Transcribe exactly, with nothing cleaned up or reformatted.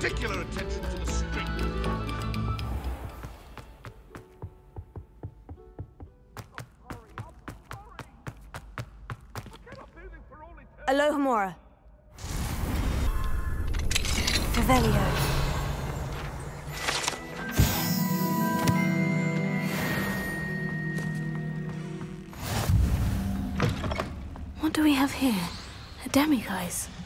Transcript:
particular attention to the string. Alohomora. Revelio. What do we have here? A demiguise.